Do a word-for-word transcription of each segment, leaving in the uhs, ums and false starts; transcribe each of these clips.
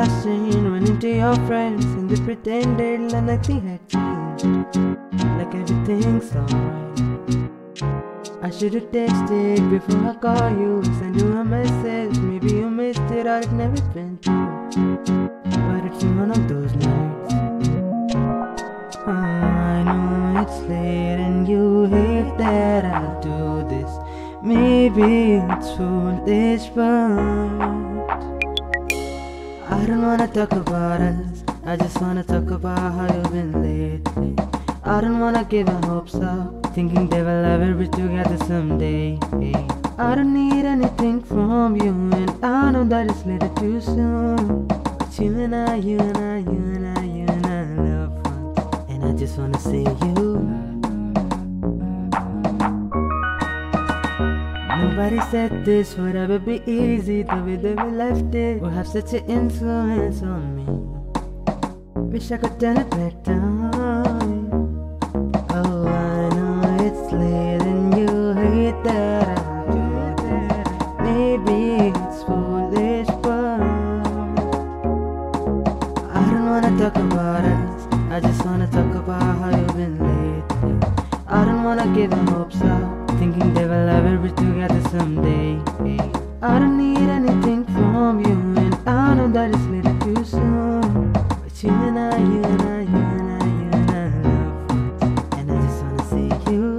rushing, running to your friends, and they pretended like nothing had changed, like everything's alright. I should've texted before I call you, send you a message, maybe you missed it or it never been through, but it's one of those nights. Oh, I know it's late and you hate that I do this. Maybe it's foolish, but I don't wanna talk about us, I just wanna talk about how you've been lately. I don't wanna give our hopes up, thinking they will ever be together someday. I don't need anything from you, and I know that it's later too soon. But you and I, you and I, you and I, you and I love once, and I just wanna see you. Nobody said this would ever be easy, the way that we left it will have such an influence on me. Wish I could turn it back time. Oh, I know it's late and you hate that I do that. Maybe it's foolish, but I don't wanna talk about us, I just wanna talk about how you've been lately. I don't wanna give my hopes up, thinking they will ever be together someday. I don't need anything from you, and I know that it's later too soon. But you and I, you and I, you and I, you and I love once, and I just wanna see you.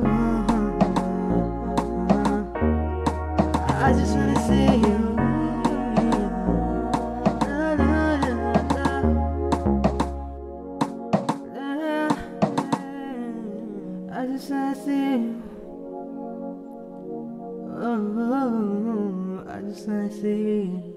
I just wanna see you. I just wanna see you. Oh, I just wanna see you.